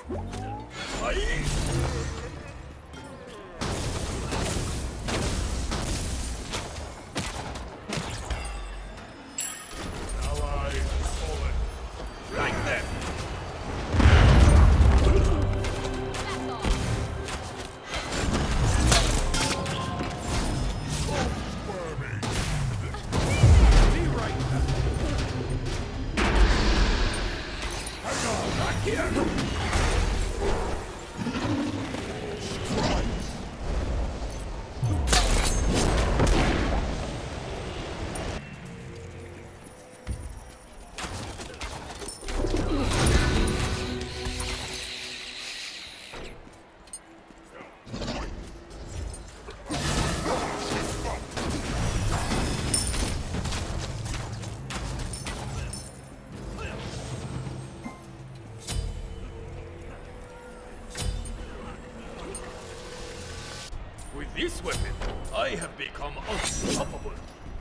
With this weapon, I have become unstoppable.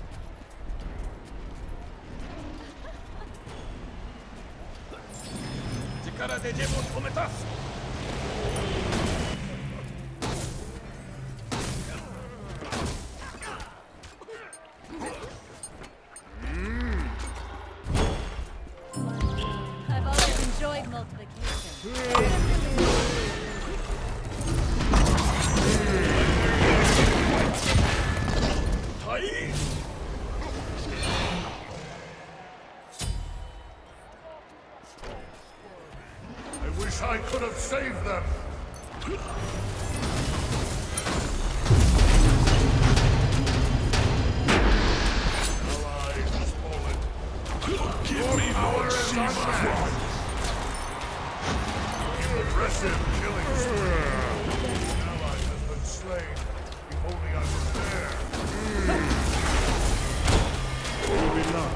Chikara de Jebo tometasu. I've always enjoyed multiplication. I wish I could have saved them. Ally has fallen. Give me more Shiva. Impressive killing spree. An ally has been slain. Beholding us there. Maybe not.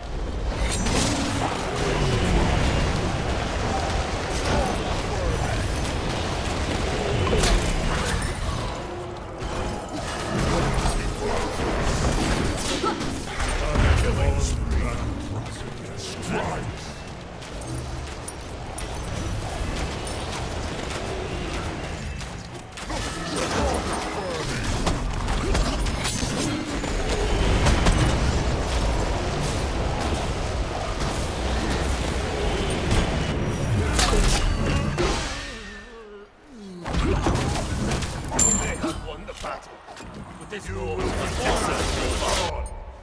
This you will be awesome.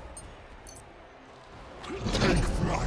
Take flight.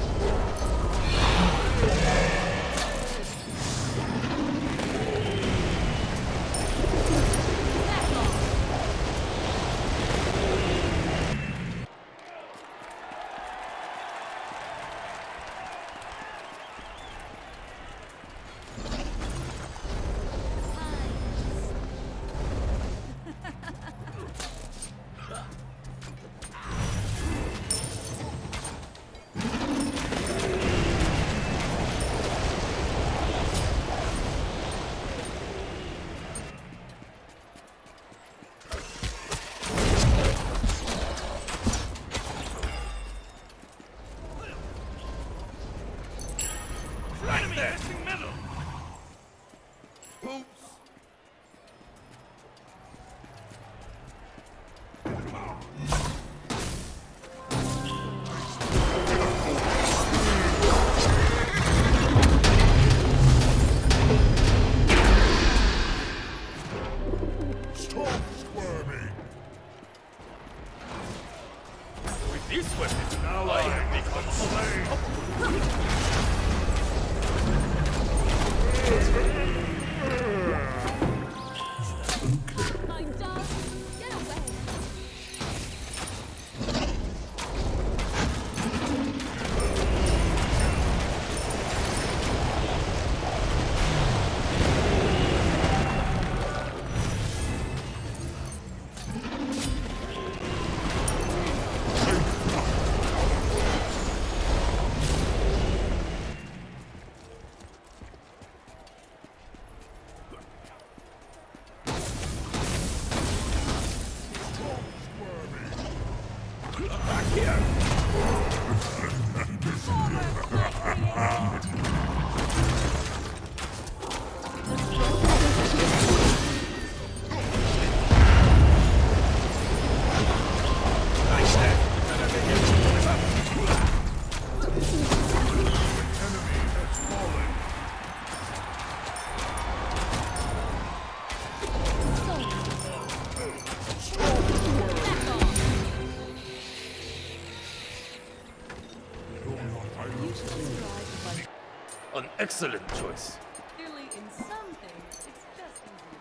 excellent choice. Clearly, in some things, it's just easier.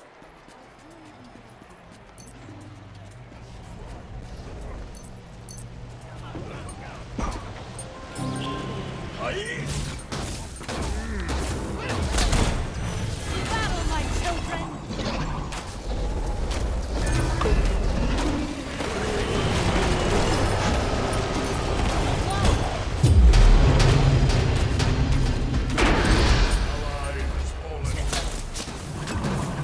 Aye. Battle, my children! Ally has fallen.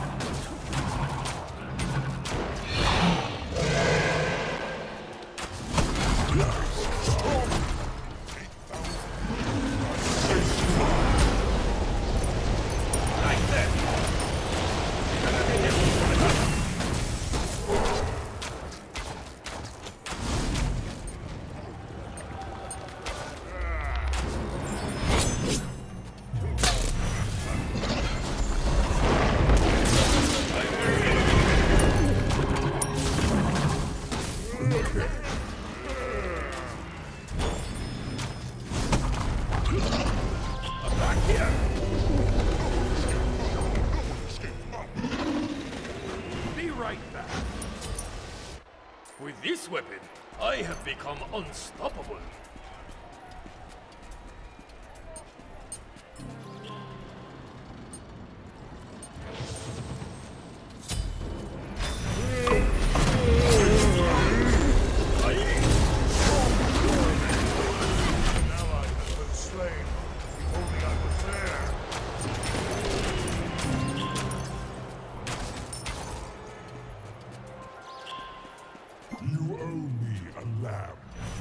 Like that. Back here. Be right back. With this weapon, I have become unstoppable. Aye. An ally has been slain. If only I was there. You owe me a lamb.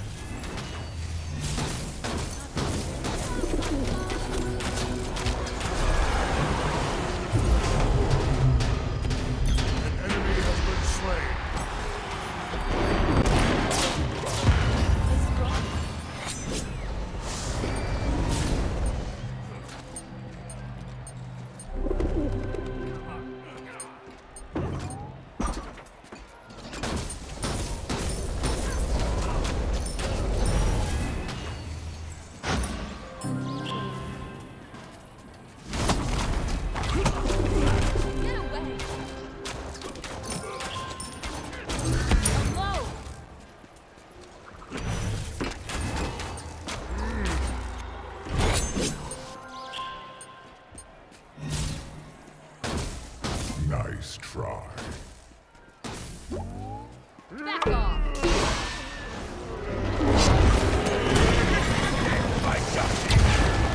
An enemy has been slain. Get away! Hello! Nice try. Back off! I got you.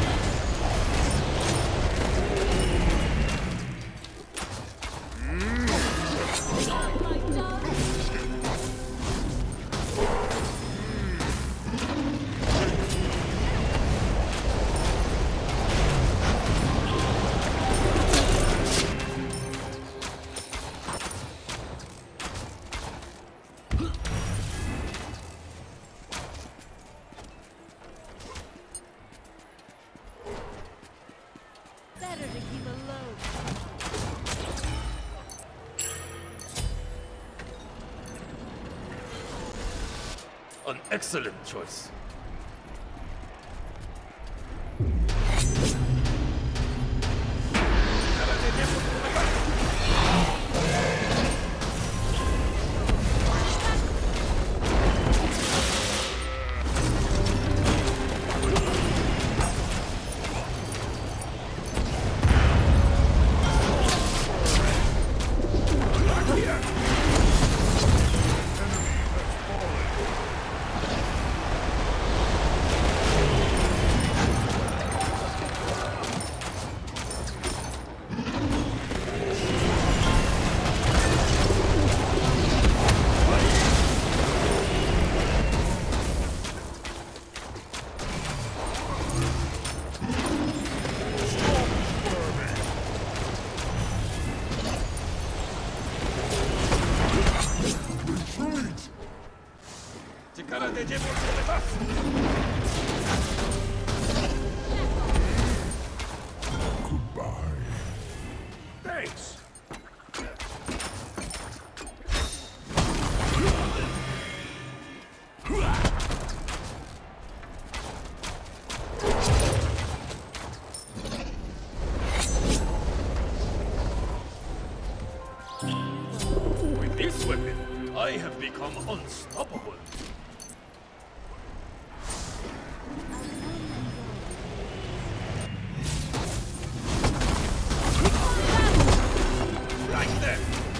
My dog! Better to keep a low. An excellent choice. Goodbye. Thanks. With this weapon, I have become unstoppable. Like that.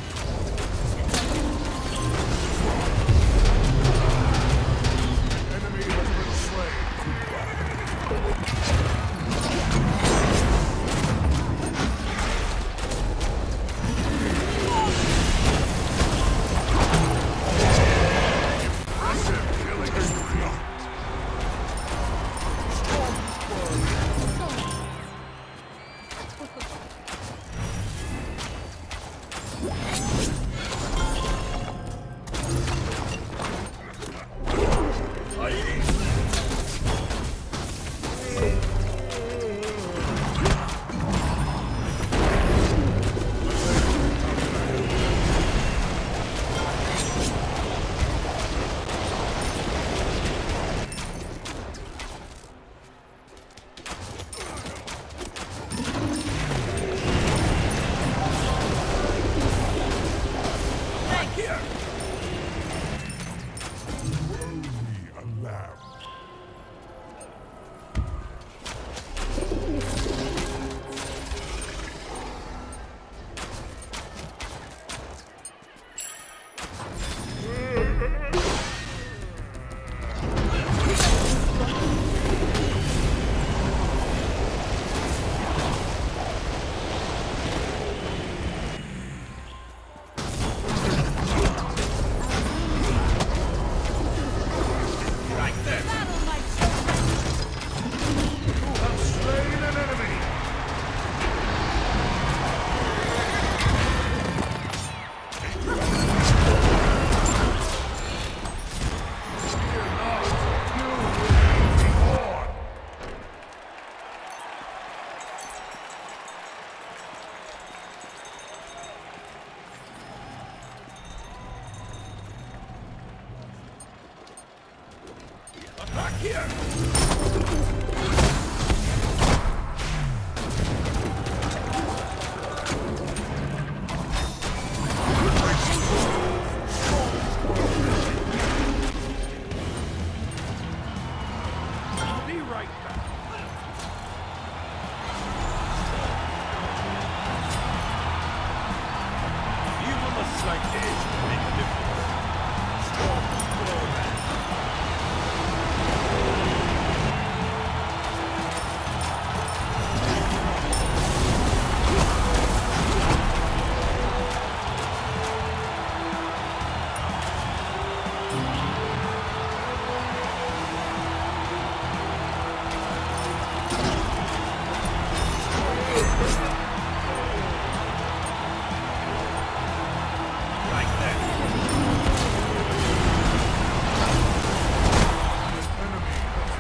Enemy has been slain. Impressive killing spree. Back here! Be right back. Even a slight edge can make a difference. Like that. Enemy has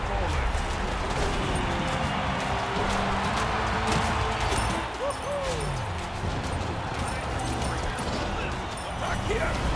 fallen. Back here!